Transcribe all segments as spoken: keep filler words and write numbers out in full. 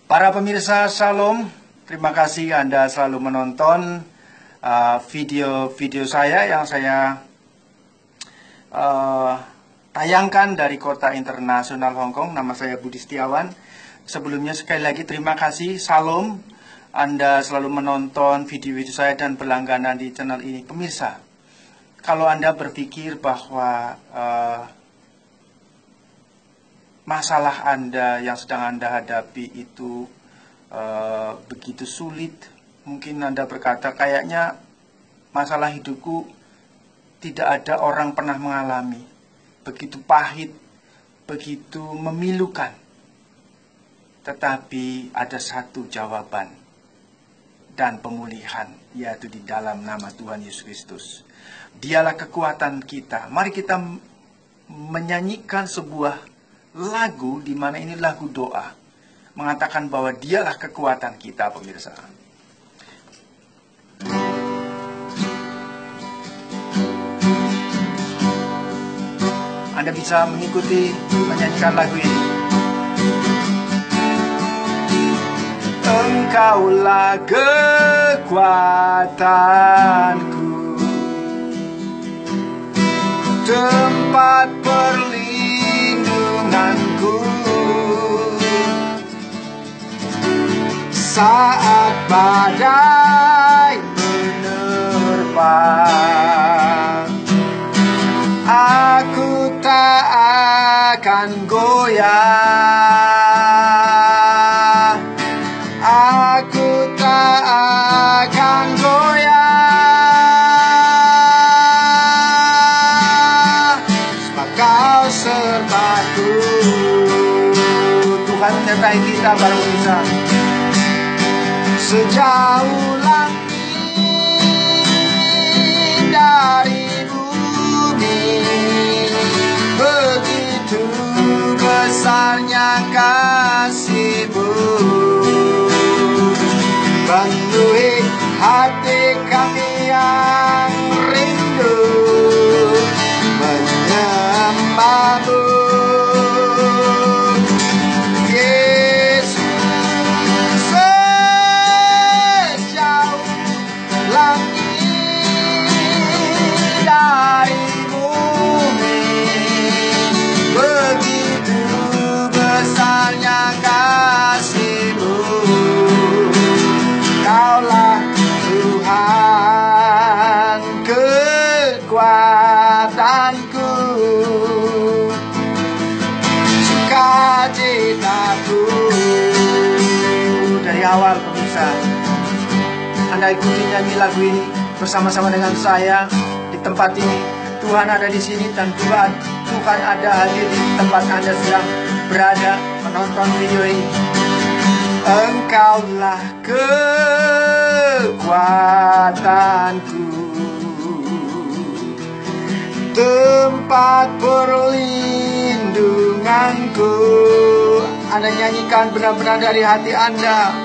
Para pemirsa Shalom, terima kasih Anda selalu menonton video-video uh, saya yang saya uh, tayangkan dari kota internasional Hong Kong. Nama saya Budi Setiawan. Sebelumnya sekali lagi terima kasih Shalom, Anda selalu menonton video-video saya dan berlangganan di channel ini. Pemirsa, kalau Anda berpikir bahwa uh, masalah Anda yang sedang Anda hadapi itu uh, begitu sulit, mungkin Anda berkata, kayaknya masalah hidupku tidak ada orang pernah mengalami, begitu pahit, begitu memilukan. Tetapi ada satu jawaban dan pemulihan, yaitu di dalam nama Tuhan Yesus Kristus. Dialah kekuatan kita. Mari kita menyanyikan sebuah lagu, di mana ini lagu doa, mengatakan bahwa dialah kekuatan kita, pemirsa. Anda bisa mengikuti menyanyikan lagu ini. Engkaulah kekuatanku, tempat perlindunganku, saat badai menerpa, aku tak akan goyah, aku tak akan goyah, sebab Kau sertaku. Tuhan menyertai kita bareng bisa. Sejauh langit dari bumi, begitu besarnya kasih-Mu, penuhi hati kami yang rindu menyembah-Mu. Awal pemirsa, Anda ikuti nyanyi lagu ini bersama-sama dengan saya di tempat ini. Tuhan ada di sini dan Tuhan Tuhan ada hadir di tempat Anda sedang berada menonton video ini. Engkaulah kekuatanku, tempat perlindunganku. Anda nyanyikan benar-benar dari hati Anda.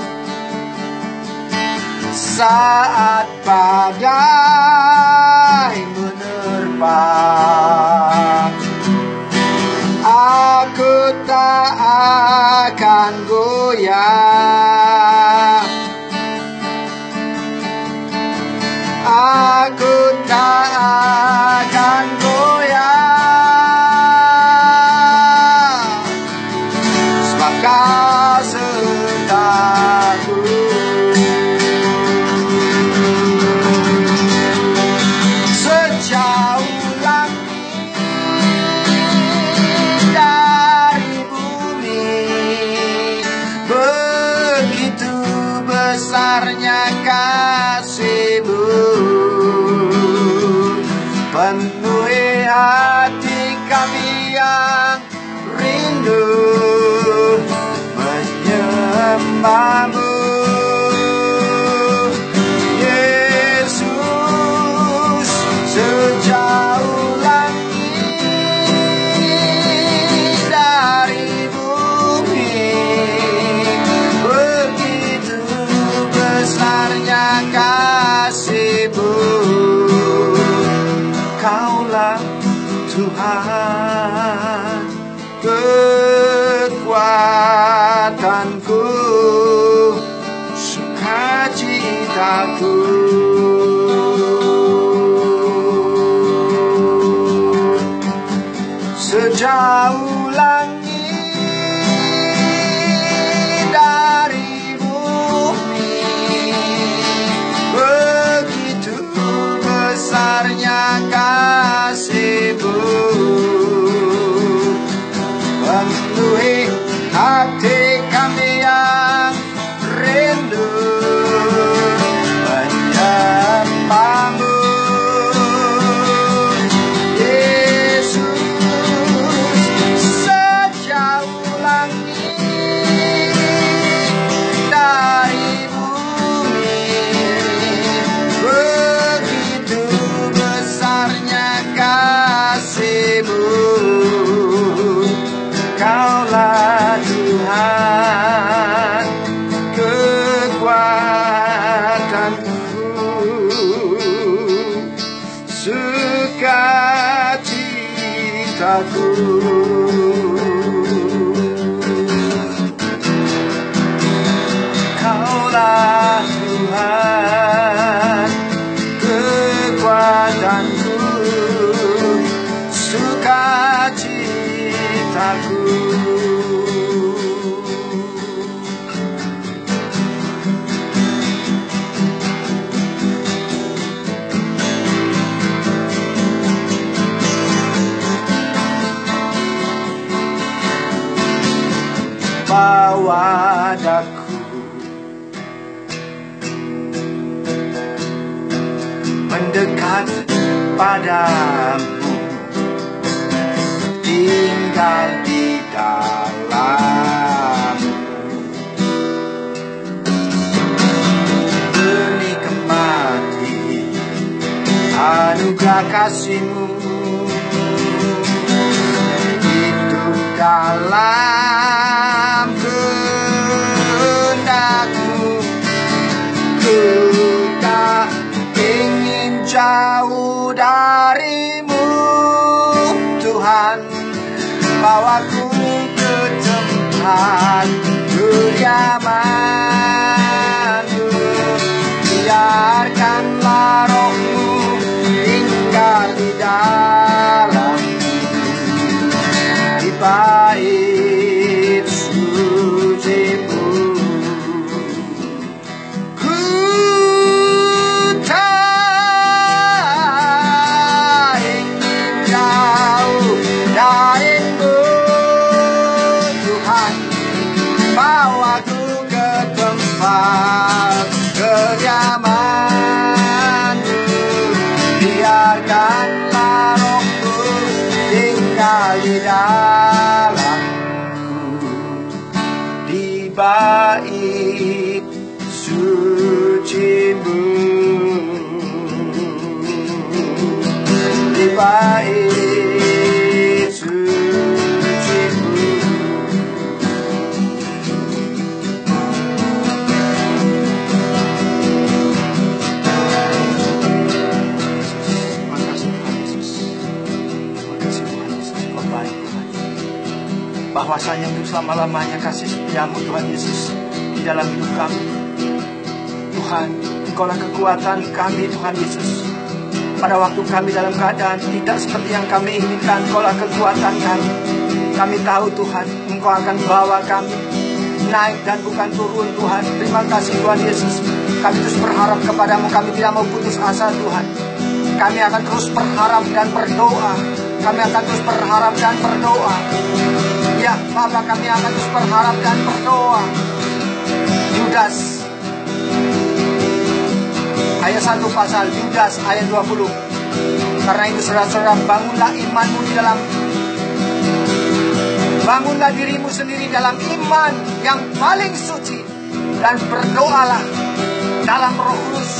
Saat badai menerpa, aku tak akan goyah, aku tak akan goyah, sebab Kau sertaku. Besarnya kasih-Mu, penuhi hati kami yang rindu menyembah-Mu. Yesus, sejauh langit dari bumi, begitu besarnya kasih-Mu. Kaulah Tuhan kekuatanku, cintaku. Sejauh langit dari bumi, begitu besarnya kasih-Mu, penuhi hati kami yang rindu menyembah-Mu. Kaulah Tuhan kekuatanku, sukacitaku. Kaulah Tuhan kekuatanku, sukacitaku. Bawa daku mendekat padamu, tinggal di dalam, menikmati anugerah kasih-Mu, hidup dalam kehendak-Mu. Ku tak ingin jauh dari-Mu, Tuhan. Bawaku ke tempat kediaman-Mu, biarkanlah Roh-Mu tinggal di dalam, di bait suci-Mu. Ku tak ingin jauh dari-Mu, Tuhan. Bawaku ke tempat kediaman-Mu, biarkanlah Roh-Mu tinggal di dalamku, di bait suci-Mu, di bait suci-Mu. Bahwasanya untuk selama-lamanya kasih setia-Mu Tuhan Yesus di dalam hidup kami. Tuhan, Engkaulah kekuatan kami Tuhan Yesus. Pada waktu kami dalam keadaan tidak seperti yang kami inginkan, Engkaulah kekuatan kami. Kami tahu Tuhan, Engkau akan bawa kami naik dan bukan turun Tuhan. Terima kasih Tuhan Yesus. Kami terus berharap kepadamu, kami tidak mau putus asa Tuhan. Kami akan terus berharap dan berdoa. Kami akan terus berharap dan berdoa. Ya, Bapa, kami akan terus berharap dan berdoa. Yudas ayat satu pasal Yudas ayat dua puluh. Karena itu saudara-saudara, bangunlah imanmu di dalam, bangunlah dirimu sendiri dalam iman yang paling suci, dan berdoalah dalam Roh Kudus.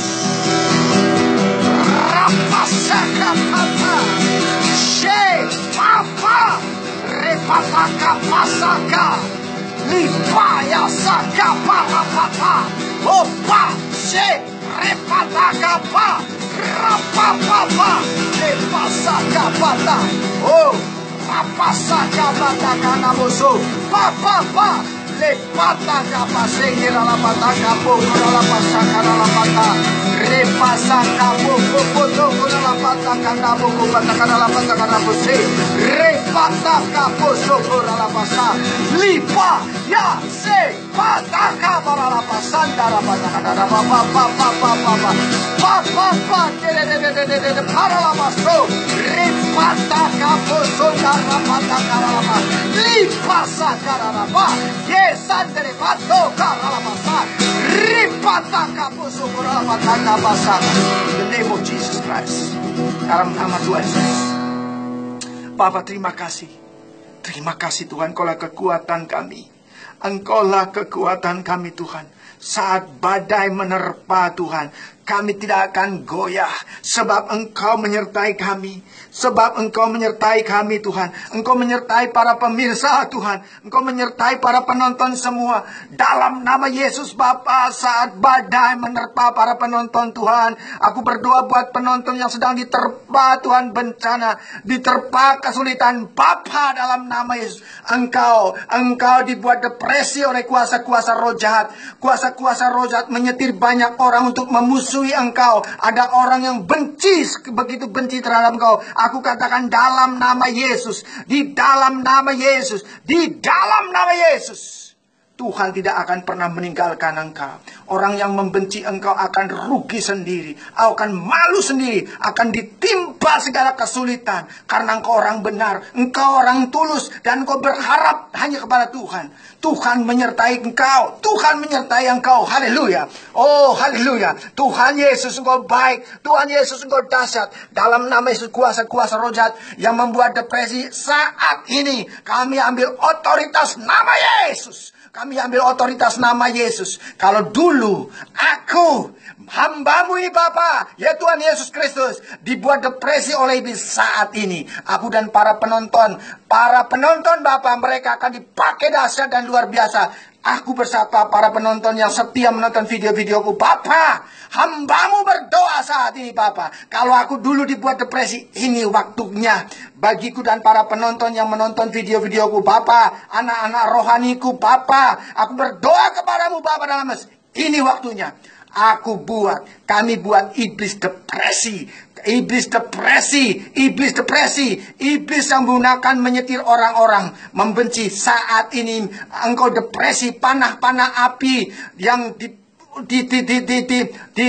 Rapasaka papa, she papa, repapaka pasaka, lipaya saka papa papa, opa she repataka pa, rapapapa, repasaka pata, oh rapasaka pata kanamoso, papa pa, lepata kapase lalapata kapo lalapasa lalapata repasa kapo kopoto lalapata kanabo kopata lalapata kanabo se repata kapo soko lalapasa lipa ya se pata kapo lalapasa lalapata kanabo papa papa papa papa papa de de de de de para lamaso repata kapo soko lalapata kanabo lipa sa kanabo yes andere pato kanabo repata kapo soko lalapata kanabo. In the name of Jesus Christ. Dalam nama Tuhan Yesus. Bapa, terima kasih. Terima kasih Tuhan, Engkaulah kekuatan kami. Engkaulah kekuatan kami Tuhan. Saat badai menerpa Tuhan, kami tidak akan goyah. Sebab Engkau menyertai kami. Sebab Engkau menyertai kami Tuhan. Engkau menyertai para pemirsa Tuhan. Engkau menyertai para penonton semua. Dalam nama Yesus Bapa, saat badai menerpa para penonton Tuhan, aku berdoa buat penonton yang sedang diterpa Tuhan bencana, diterpa kesulitan Bapa, dalam nama Yesus. Engkau, Engkau dibuat depresi oleh kuasa-kuasa roh jahat. Kuasa-kuasa roh jahat menyetir banyak orang untuk memusuhi Engkau. Ada orang yang benci, begitu benci terhadap Engkau. Aku katakan dalam nama Yesus, di dalam nama Yesus, di dalam nama Yesus, Tuhan tidak akan pernah meninggalkan engkau. Orang yang membenci engkau akan rugi sendiri, akan malu sendiri, akan ditimpa segala kesulitan. Karena engkau orang benar, engkau orang tulus, dan engkau berharap hanya kepada Tuhan. Tuhan menyertai engkau, Tuhan menyertai engkau. Haleluya. Oh, haleluya. Tuhan Yesus engkau baik, Tuhan Yesus engkau dahsyat. Dalam nama Yesus, kuasa-kuasa roh jahat yang membuat depresi saat ini, kami ambil otoritas nama Yesus. Kami ambil otoritas nama Yesus. Kalau dulu aku, hambamu ini Bapa, ya Tuhan Yesus Kristus, dibuat depresi oleh iblis, saat ini aku dan para penonton, para penonton Bapa, mereka akan dipakai dahsyat dan luar biasa. Aku bersama para penonton yang setia menonton video-videoku, Bapa, hambamu berdoa saat ini Bapa. Kalau aku dulu dibuat depresi, ini waktunya bagiku dan para penonton yang menonton video-videoku, Bapa, anak-anak rohaniku, Bapa, aku berdoa kepadamu Bapa dalam Yesus. Ini waktunya. Aku buat, kami buat iblis depresi. Iblis depresi, iblis depresi, iblis yang menggunakan menyetir orang-orang membenci. Saat ini engkau depresi, panah-panah api yang di, di, di, di, di, di, di,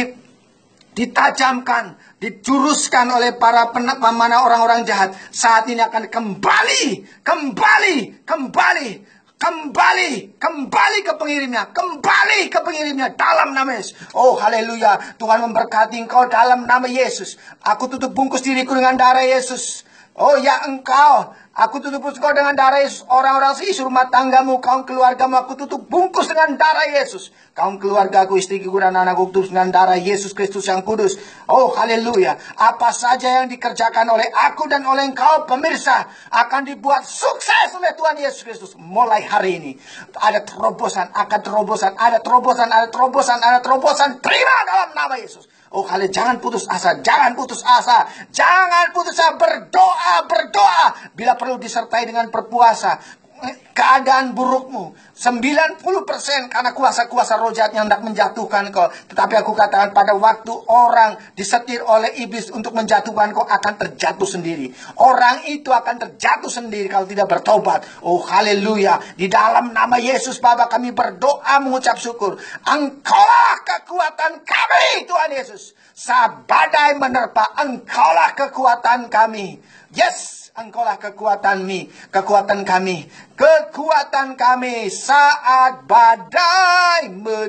ditajamkan, dijuruskan oleh para pemanah orang-orang jahat. Saat ini akan kembali, kembali, kembali. Kembali, kembali ke pengirimnya, kembali ke pengirimnya dalam nama Yesus. Oh haleluya, Tuhan memberkati engkau dalam nama Yesus. Aku tutup bungkus diriku dengan darah Yesus. Oh ya engkau, aku tutup bungkus kau dengan darah Yesus. Orang-orang seisi rumah tanggamu, kaum keluargamu, aku tutup bungkus dengan darah Yesus. Kaum keluargaku, istriku dan anakku tutup dengan darah Yesus Kristus yang kudus. Oh haleluya, apa saja yang dikerjakan oleh aku dan oleh engkau pemirsa akan dibuat sukses oleh Tuhan Yesus Kristus. Mulai hari ini ada terobosan, akan terobosan, ada terobosan, ada terobosan, ada terobosan. Terima dalam nama Yesus. Oh kalian jangan putus asa, jangan putus asa, jangan putus asa, berdoa, berdoa. Bila perlu disertai dengan berpuasa. Keadaan burukmu sembilan puluh persen karena kuasa-kuasa roh jahat yang hendak menjatuhkan kau. Tetapi aku katakan pada waktu orang disetir oleh iblis untuk menjatuhkan kau, akan terjatuh sendiri. Orang itu akan terjatuh sendiri kalau tidak bertobat. Oh haleluya. Di dalam nama Yesus Bapa kami berdoa mengucap syukur. Engkaulah kekuatan kami Tuhan Yesus. Saat badai menerpa, engkaulah kekuatan kami. Yes. Engkaulah kekuatan kami, kekuatan kami, kekuatan kami saat badai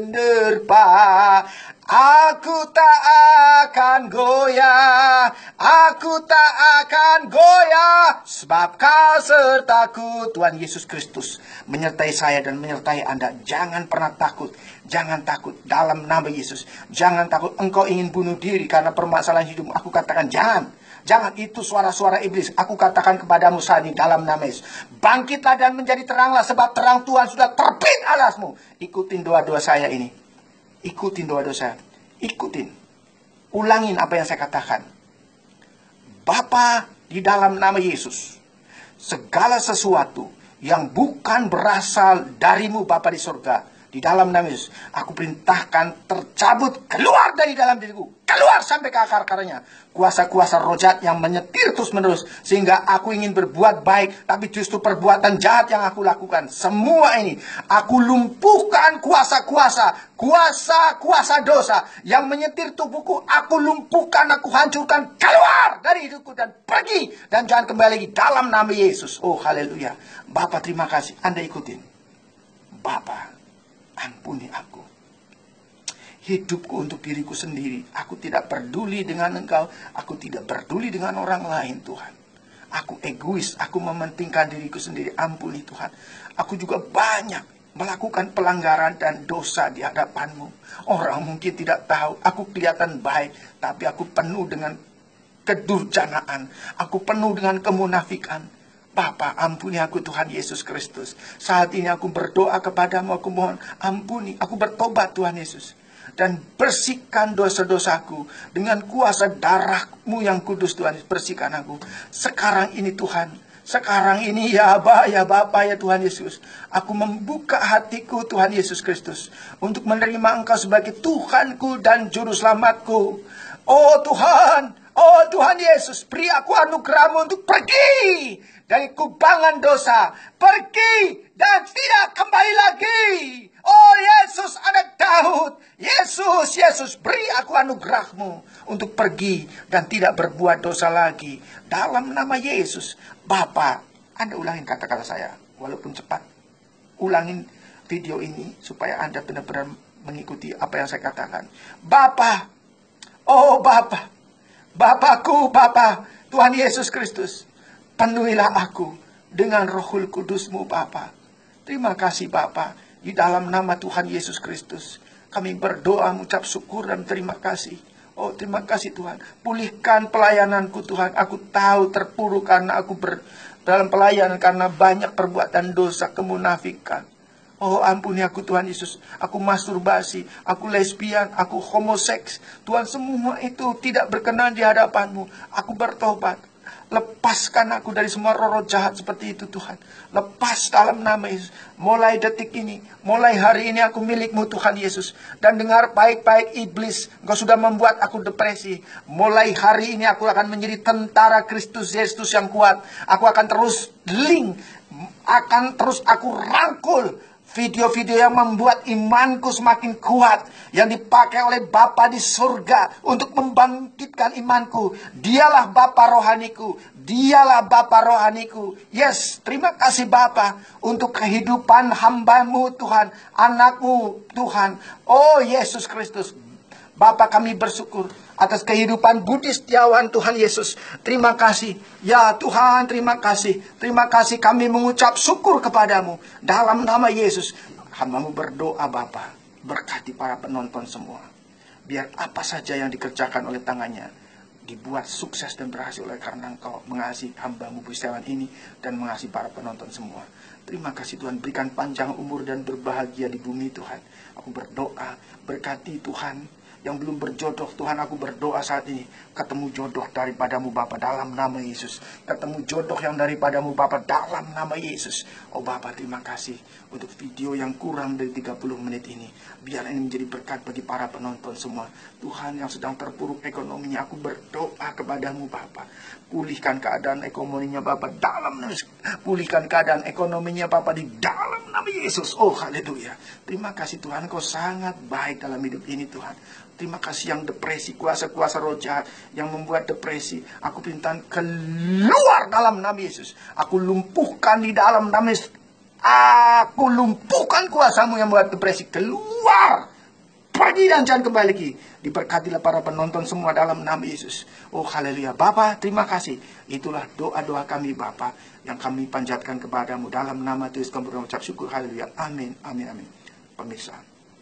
menerpa. Aku tak akan goyah, aku tak akan goyah, sebab kau sertaku. Tuhan Yesus Kristus menyertai saya dan menyertai Anda. Jangan pernah takut, jangan takut dalam nama Yesus. Jangan takut engkau ingin bunuh diri karena permasalahan hidupmu. Aku katakan jangan. Jangan, itu suara-suara iblis. Aku katakan kepadamu saat ini dalam nama Yesus. Bangkitlah dan menjadi teranglah, sebab terang Tuhan sudah terbit atasmu. Ikutin doa-doa saya ini. Ikutin doa-doa saya. Ikutin. Ulangin apa yang saya katakan. Bapa, di dalam nama Yesus, segala sesuatu yang bukan berasal darimu Bapa di surga. Di dalam nama Yesus, aku perintahkan tercabut, keluar dari dalam diriku, keluar sampai ke akar-akarnya. Kuasa-kuasa roh jahat yang menyetir terus-menerus, sehingga aku ingin berbuat baik, tapi justru perbuatan jahat yang aku lakukan. Semua ini, aku lumpuhkan kuasa-kuasa, kuasa-kuasa dosa yang menyetir tubuhku. Aku lumpuhkan, aku hancurkan, keluar dari hidupku dan pergi. Dan jangan kembali lagi dalam nama Yesus. Oh, haleluya. Bapak terima kasih, Anda ikutin. Bapak, ampuni aku. Hidupku untuk diriku sendiri. Aku tidak peduli dengan Engkau. Aku tidak peduli dengan orang lain, Tuhan. Aku egois. Aku mementingkan diriku sendiri. Ampuni Tuhan. Aku juga banyak melakukan pelanggaran dan dosa di hadapan-Mu. Orang mungkin tidak tahu. Aku kelihatan baik. Tapi aku penuh dengan kedurjanaan. Aku penuh dengan kemunafikan. Bapa, ampuni aku Tuhan Yesus Kristus. Saat ini aku berdoa kepadamu, aku mohon ampuni. Aku bertobat Tuhan Yesus. Dan bersihkan dosa-dosaku dengan kuasa darah-Mu yang kudus Tuhan. Bersihkan aku. Sekarang ini Tuhan. Sekarang ini ya Aba, ya Bapa, ya Tuhan Yesus. Aku membuka hatiku Tuhan Yesus Kristus. Untuk menerima Engkau sebagai Tuhanku dan Juru Selamatku. Oh Tuhan, oh Tuhan Yesus, beri aku anugerah-Mu untuk pergi dari kubangan dosa, pergi dan tidak kembali lagi. Oh Yesus, anak Daud, Yesus, Yesus, beri aku anugerah-Mu untuk pergi dan tidak berbuat dosa lagi. Dalam nama Yesus. Bapa, Anda ulangin kata-kata saya, walaupun cepat. Ulangin video ini supaya Anda benar-benar mengikuti apa yang saya katakan. Bapa, oh Bapa, Bapakku, Bapa, Tuhan Yesus Kristus, penuhilah aku dengan Rohul Kudus-Mu, Bapa. Terima kasih, Bapa. Di dalam nama Tuhan Yesus Kristus, kami berdoa, mengucap syukur dan terima kasih. Oh, terima kasih Tuhan. Pulihkan pelayananku, Tuhan. Aku tahu terpuruk karena aku ber, dalam pelayanan karena banyak perbuatan dosa, kemunafikan. Oh, ampuni aku Tuhan Yesus. Aku masturbasi, aku lesbian, aku homoseks. Tuhan, semua itu tidak berkenan di hadapan-Mu. Aku bertobat. Lepaskan aku dari semua roh-roh jahat seperti itu Tuhan. Lepas dalam nama Yesus. Mulai detik ini, mulai hari ini aku milik-Mu Tuhan Yesus. Dan dengar baik-baik iblis, Engkau sudah membuat aku depresi. Mulai hari ini aku akan menjadi tentara Kristus Yesus yang kuat. Aku akan terus link, akan terus aku rangkul video-video yang membuat imanku semakin kuat, yang dipakai oleh Bapa di surga untuk membangkitkan imanku. Dialah Bapa rohaniku, dialah Bapa rohaniku. Yes, terima kasih Bapa untuk kehidupan hamba-Mu Tuhan, anak-Mu Tuhan. Oh Yesus Kristus, Bapa, kami bersyukur atas kehidupan Budi Setiawan Tuhan Yesus. Terima kasih. Ya Tuhan, terima kasih. Terima kasih, kami mengucap syukur kepadamu. Dalam nama Yesus, hamba-Mu berdoa Bapa, berkati para penonton semua. Biar apa saja yang dikerjakan oleh tangannya dibuat sukses dan berhasil oleh karena Engkau mengasihi hamba-Mu Budi Setiawan ini dan mengasihi para penonton semua. Terima kasih Tuhan, berikan panjang umur dan berbahagia di bumi Tuhan. Aku berdoa, berkati Tuhan. Yang belum berjodoh, Tuhan, aku berdoa saat ini, ketemu jodoh daripadamu Bapa dalam nama Yesus. Ketemu jodoh yang daripadamu Bapa dalam nama Yesus. Oh Bapa, terima kasih untuk video yang kurang dari tiga puluh menit ini. Biar ini menjadi berkat bagi para penonton semua. Tuhan, yang sedang terpuruk ekonominya, aku berdoa kepadamu Bapa. Pulihkan keadaan ekonominya Bapa dalam nama Yesus. Pulihkan keadaan ekonominya Bapa di dalam nama Yesus. Oh haleluya. Terima kasih Tuhan, Kau sangat baik dalam hidup ini Tuhan. Terima kasih yang depresi, kuasa-kuasa roh jahat yang membuat depresi. Aku perintahkan keluar dalam nama Yesus. Aku lumpuhkan di dalam nama Yesus. Aku lumpuhkan kuasa-Mu yang membuat depresi. Keluar. Pergi dan jangan kembali lagi. Diberkatilah para penonton semua dalam nama Yesus. Oh haleluya. Bapa, terima kasih. Itulah doa-doa kami Bapa yang kami panjatkan kepadamu. Dalam nama Tuhan kami berucap syukur. Haleluya. Amin. Amin. Amin. Pemirsa,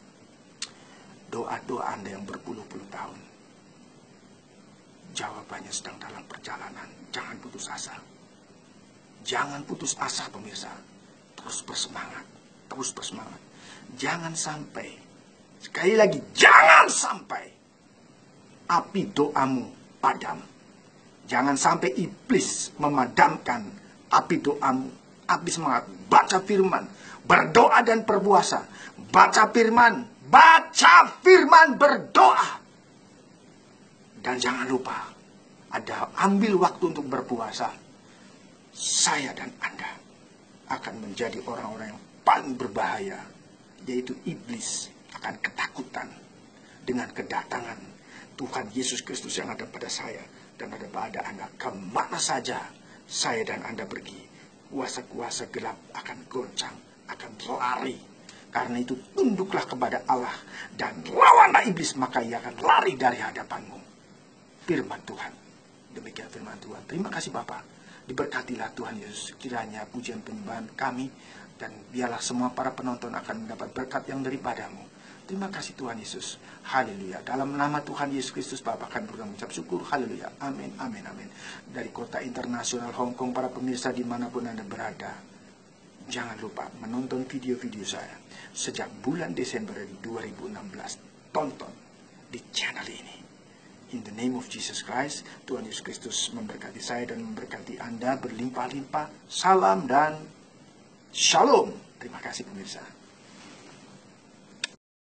doa-doa Anda yang berpuluh-puluh tahun, jawabannya sedang dalam perjalanan. Jangan putus asa. Jangan putus asa pemirsa. Terus bersemangat. Terus bersemangat. Jangan sampai, sekali lagi, jangan sampai api doamu padam. Jangan sampai iblis memadamkan api doamu, api semangat. Baca firman, berdoa dan berpuasa. Baca firman, baca firman, berdoa. Dan jangan lupa, ada ambil waktu untuk berpuasa. Saya dan Anda akan menjadi orang-orang yang paling berbahaya, yaitu iblis akan ketakutan dengan kedatangan Tuhan Yesus Kristus yang ada pada saya dan ada pada Anda. Kemana saja saya dan Anda pergi, kuasa-kuasa gelap akan goncang, akan lari. Karena itu tunduklah kepada Allah dan lawanlah iblis, maka ia akan lari dari hadapanmu. Firman Tuhan. Demikian firman Tuhan. Terima kasih Bapak. Diberkatilah Tuhan Yesus. Kiranya pujian penyembahan kami dan biarlah semua para penonton akan mendapat berkat yang daripadamu. Terima kasih Tuhan Yesus. Haleluya. Dalam nama Tuhan Yesus Kristus Bapak akan mengucap syukur. Haleluya. Amin, amin, amin. Dari kota internasional Hong Kong, para pemirsa dimanapun Anda berada, jangan lupa menonton video-video saya sejak bulan Desember dua ribu enam belas. Tonton di channel ini. In the name of Jesus Christ, Tuhan Yesus Kristus memberkati saya dan memberkati Anda berlimpah-limpah. Salam dan shalom. Terima kasih pemirsa.